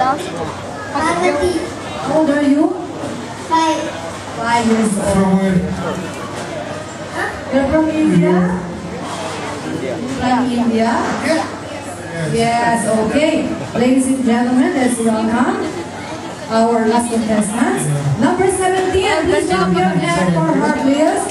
How old are you? 5 years old. You're from India? From India? Yes, okay. Ladies and gentlemen, let's welcome our last contestant. Number 17, please clap your hands for her, please.